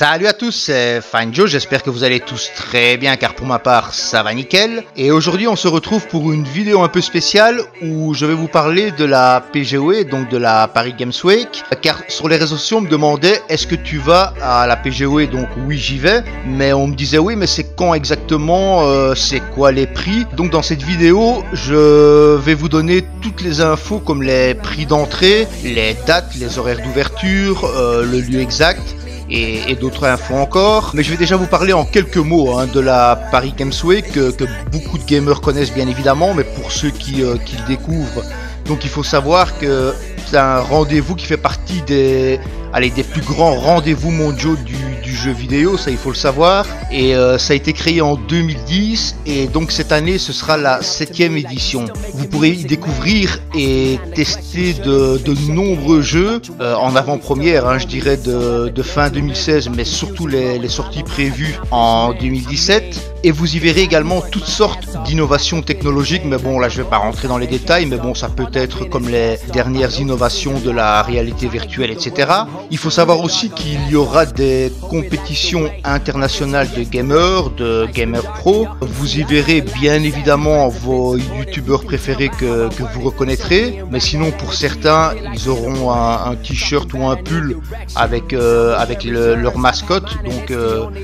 Salut à tous, c'est Fine Joe, j'espère que vous allez tous très bien car pour ma part ça va nickel. Et aujourd'hui on se retrouve pour une vidéo un peu spéciale où je vais vous parler de la PGOE, donc de la Paris Games Week. Car sur les réseaux sociaux on me demandait est-ce que tu vas à la PGOE, donc oui j'y vais. Mais on me disait oui mais c'est quand exactement, c'est quoi les prix. Donc dans cette vidéo je vais vous donner toutes les infos comme les prix d'entrée, les dates, les horaires d'ouverture, le lieu exact. Et d'autres infos encore, mais je vais déjà vous parler en quelques mots de la Paris Games Week que beaucoup de gamers connaissent bien évidemment, mais pour ceux qui le découvrent, donc il faut savoir que c'est un rendez-vous qui fait partie des plus grands rendez-vous mondiaux du jeu vidéo, ça il faut le savoir, et ça a été créé en 2010 et donc cette année ce sera la 7e édition. Vous pourrez y découvrir et tester de nombreux jeux en avant-première, je dirais de fin 2016, mais surtout les sorties prévues en 2017. Et vous y verrez également toutes sortes d'innovations technologiques, mais bon là je vais pas rentrer dans les détails, mais bon ça peut être comme les dernières innovations de la réalité virtuelle, etc. Il faut savoir aussi qu'il y aura des compétitions internationales de gamers pro. Vous y verrez bien évidemment vos youtubeurs préférés que vous reconnaîtrez, mais sinon pour certains ils auront un t-shirt ou un pull avec leur mascotte, donc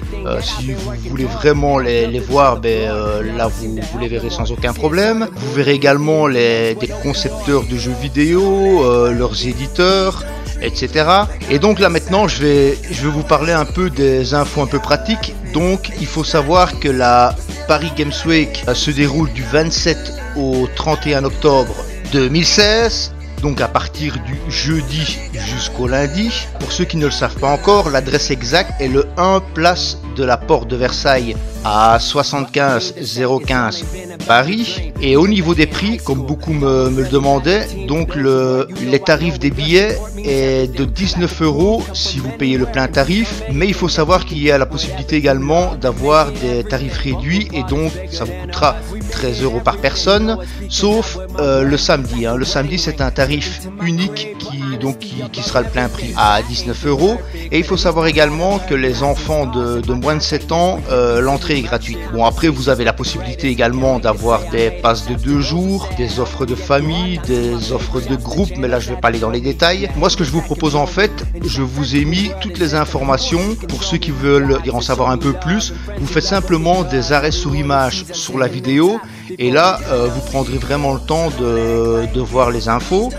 si vous voulez vraiment les voir, là vous les verrez sans aucun problème. Vous verrez également des concepteurs de jeux vidéo, leurs éditeurs, etc. Et donc là maintenant je vais vous parler un peu des infos un peu pratiques. Donc il faut savoir que la Paris Games Week se déroule du 27 au 31 octobre 2016. Donc à partir du jeudi jusqu'au lundi. Pour ceux qui ne le savent pas encore, l'adresse exacte est le 1 place de la Porte de Versailles à 75 015 Paris. Et au niveau des prix, comme beaucoup me le demandaient, donc les tarifs des billets est de 19 € si vous payez le plein tarif, mais il faut savoir qu'il y a la possibilité également d'avoir des tarifs réduits et donc ça vous coûtera 13 € par personne, sauf le samedi. Le samedi c'est un tarif unique qui sera le plein prix à 19 €. Et il faut savoir également que les enfants de moins de 7 ans, l'entrée est gratuite. Bon après vous avez la possibilité également d'avoir des passes de 2 jours, des offres de famille, des offres de groupe, mais là je vais pas aller dans les détails. Moi ce que je vous propose en fait, je vous ai mis toutes les informations. Pour ceux qui veulent en savoir un peu plus, vous faites simplement des arrêts sur image sur la vidéo et là vous prendrez vraiment le temps de voir les infos.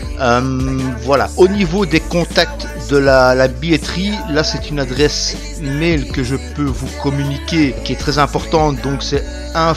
Voilà, au niveau des contacts de la billetterie, là c'est une adresse mail que je peux vous communiquer qui est très importante, donc c'est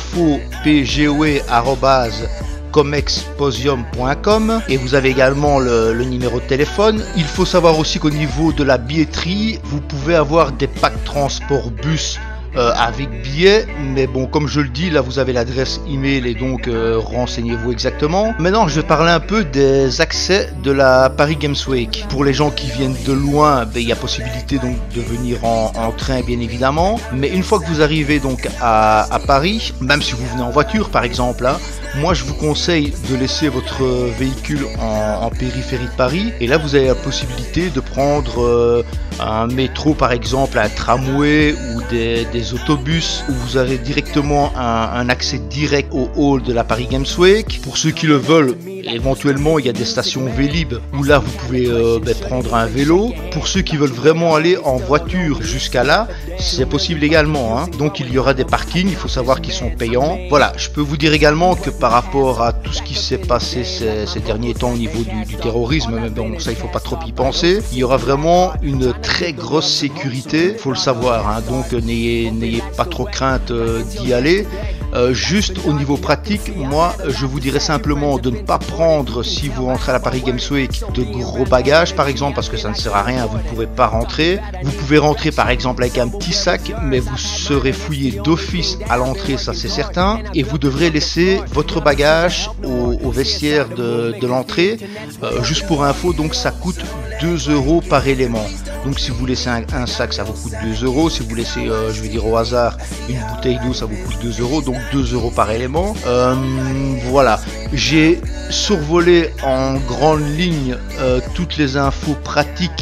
info.pgoe@comexposium.com et vous avez également le numéro de téléphone. Il faut savoir aussi qu'au niveau de la billetterie, vous pouvez avoir des packs transport bus avec billets, mais bon comme je le dis là vous avez l'adresse email et donc renseignez-vous exactement. Maintenant je vais parler un peu des accès de la Paris Games Week. Pour les gens qui viennent de loin, il y a possibilité donc de venir en train bien évidemment, mais une fois que vous arrivez donc à Paris, même si vous venez en voiture par exemple, moi je vous conseille de laisser votre véhicule en périphérie de Paris et là vous avez la possibilité de prendre un métro par exemple, un tramway ou des autobus où vous avez directement un accès direct au hall de la Paris Games Week. Pour ceux qui le veulent, éventuellement il y a des stations Vélib où là vous pouvez prendre un vélo. Pour ceux qui veulent vraiment aller en voiture jusqu'à là, c'est possible également, donc il y aura des parkings, il faut savoir qu'ils sont payants. Voilà, je peux vous dire également que par rapport à tout ce qui s'est passé ces derniers temps au niveau du terrorisme, mais bon ça il faut pas trop y penser, il y aura vraiment une très grosse sécurité, faut le savoir, donc n'ayez pas trop crainte d'y aller. Juste au niveau pratique, moi je vous dirais simplement de ne pas prendre, si vous rentrez à la Paris Games Week, de gros bagages par exemple, parce que ça ne sert à rien, vous ne pouvez pas rentrer. Vous pouvez rentrer par exemple avec un petit sac, mais vous serez fouillé d'office à l'entrée, ça c'est certain, et vous devrez laisser votre bagage au vestiaire de l'entrée. Juste pour info, donc ça coûte 2 € par élément. Donc si vous laissez un sac, ça vous coûte 2 €. Si vous laissez, je vais dire au hasard, une bouteille d'eau, ça vous coûte 2 €. Donc 2 € par élément. Voilà. J'ai survolé en grande ligne toutes les infos pratiques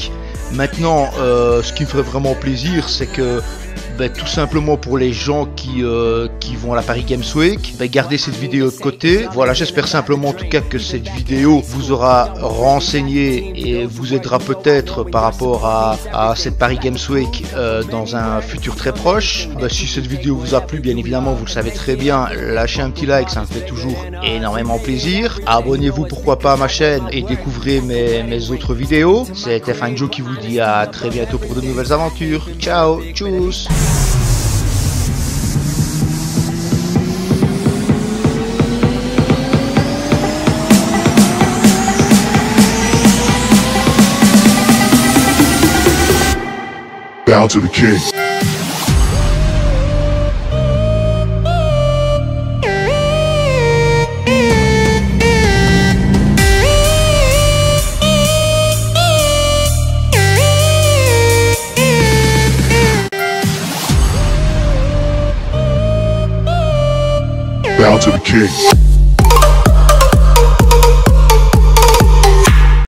Maintenant, ce qui me ferait vraiment plaisir, c'est que tout simplement pour les gens qui vont à la Paris Games Week, gardez cette vidéo de côté. Voilà, j'espère simplement en tout cas que cette vidéo vous aura renseigné et vous aidera peut-être par rapport à cette Paris Games Week dans un futur très proche. Si cette vidéo vous a plu, bien évidemment, vous le savez très bien, lâchez un petit like, ça me fait toujours énormément plaisir. Abonnez-vous pourquoi pas à ma chaîne et découvrez mes autres vidéos. C'était F1 Joe qui vous dit à très bientôt pour de nouvelles aventures. Ciao, tchuss. Bow to the king. Bow to the king.